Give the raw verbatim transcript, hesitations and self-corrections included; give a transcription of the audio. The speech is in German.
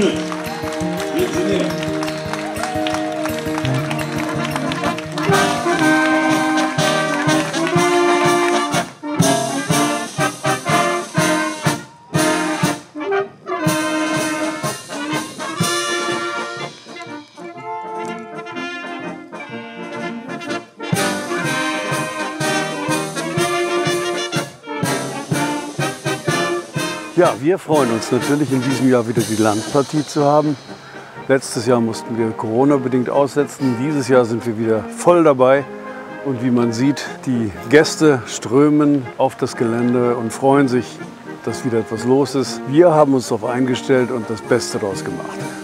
Ja, wir freuen uns natürlich in diesem Jahr wieder die Landpartie zu haben. Letztes Jahr mussten wir Corona-bedingt aussetzen. Dieses Jahr sind wir wieder voll dabei. Und wie man sieht, die Gäste strömen auf das Gelände und freuen sich, dass wieder etwas los ist. Wir haben uns darauf eingestellt und das Beste daraus gemacht.